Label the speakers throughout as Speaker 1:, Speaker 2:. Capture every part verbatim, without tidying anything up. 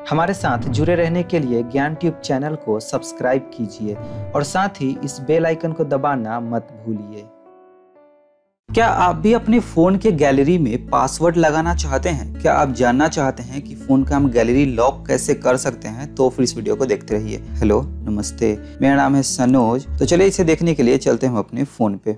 Speaker 1: हमारे साथ जुड़े रहने के लिए ज्ञान ट्यूब चैनल को सब्सक्राइब कीजिए और साथ ही इस बेल आइकन को दबाना मत भूलिए। क्या आप भी अपने फ़ोन के गैलरी में पासवर्ड लगाना चाहते हैं? क्या आप जानना चाहते हैं कि फ़ोन का हम गैलरी लॉक कैसे कर सकते हैं? तो फिर इस वीडियो को देखते रहिए। हेलो, नमस्ते, मेरा नाम है सनोज। तो चलिए इसे देखने के लिए चलते हैं अपने फ़ोन पे।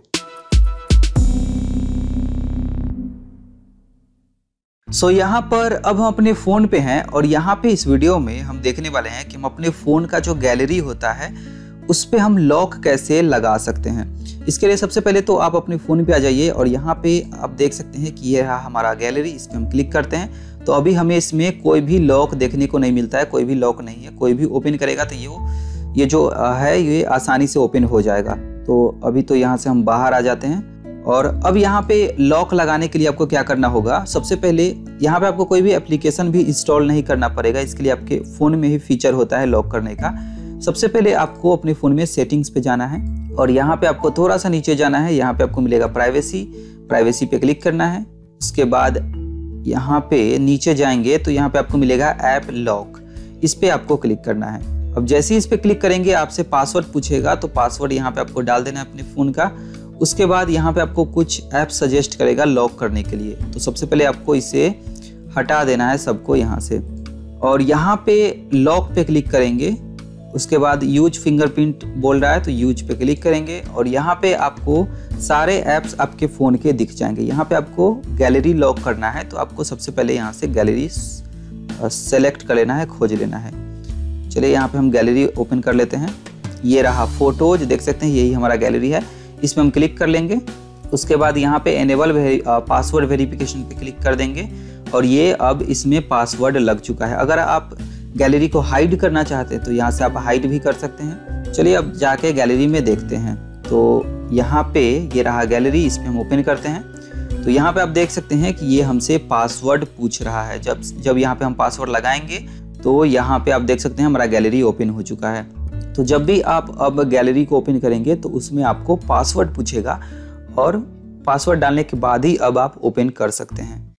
Speaker 1: सो so, यहाँ पर अब हम अपने फ़ोन पे हैं और यहाँ पे इस वीडियो में हम देखने वाले हैं कि हम अपने फ़ोन का जो गैलरी होता है उस पे हम लॉक कैसे लगा सकते हैं। इसके लिए सबसे पहले तो आप अपने फ़ोन पे आ जाइए और यहाँ पे आप देख सकते हैं कि ये रहा हमारा गैलरी। इस पर हम क्लिक करते हैं तो अभी हमें इसमें कोई भी लॉक देखने को नहीं मिलता है, कोई भी लॉक नहीं है। कोई भी ओपन करेगा तो ये ये जो है ये आसानी से ओपन हो जाएगा। तो अभी तो यहाँ से हम बाहर आ जाते हैं और अब यहाँ पे लॉक लगाने के लिए आपको क्या करना होगा, सबसे पहले यहाँ पे आपको कोई भी एप्लीकेशन भी इंस्टॉल नहीं करना पड़ेगा। इसके लिए आपके फ़ोन में ही फीचर होता है लॉक करने का। सबसे पहले आपको अपने फ़ोन में सेटिंग्स पे जाना है और यहाँ पे आपको थोड़ा सा नीचे जाना है। यहाँ पे आपको मिलेगा प्राइवेसी, प्राइवेसी पे क्लिक करना है। उसके बाद यहाँ पे नीचे जाएंगे तो यहाँ पे आपको मिलेगा ऐप लॉक, इस पर आपको क्लिक करना है। अब जैसे ही इस पर क्लिक करेंगे आपसे पासवर्ड पूछेगा, तो पासवर्ड यहाँ पे आपको डाल देना है अपने फ़ोन का। उसके बाद यहाँ पे आपको कुछ ऐप सजेस्ट करेगा लॉक करने के लिए, तो सबसे पहले आपको इसे हटा देना है सबको यहाँ से और यहाँ पे लॉक पे क्लिक करेंगे। उसके बाद यूज फिंगरप्रिंट बोल रहा है तो यूज पे क्लिक करेंगे और यहाँ पे आपको सारे ऐप्स आपके फ़ोन के दिख जाएंगे। यहाँ पे आपको गैलरी लॉक करना है तो आपको सबसे पहले यहाँ से गैलरी सेलेक्ट कर लेना है, खोज लेना है। चलिए यहाँ पे हम गैलरी ओपन कर लेते हैं। ये रहा फोटोज, देख सकते हैं यही हमारा गैलरी है। इसमें हम क्लिक कर लेंगे। उसके बाद यहाँ पे एनेबल पासवर्ड वेरिफिकेशन पे क्लिक कर देंगे और ये अब इसमें पासवर्ड लग चुका है। अगर आप गैलरी को हाइड करना चाहते हैं तो यहाँ से आप हाइड भी कर सकते हैं। चलिए अब जाके गैलरी में देखते हैं। तो यहाँ पे ये रहा गैलरी, इसमें हम ओपन करते हैं तो यहाँ पे आप देख सकते हैं कि ये हमसे पासवर्ड पूछ रहा है। जब जब यहाँ पे हम पासवर्ड लगाएंगे तो यहाँ पे आप देख सकते हैं हमारा गैलरी ओपन हो चुका है। तो जब भी आप अब गैलरी को ओपन करेंगे तो उसमें आपको पासवर्ड पूछेगा और पासवर्ड डालने के बाद ही अब आप ओपन कर सकते हैं।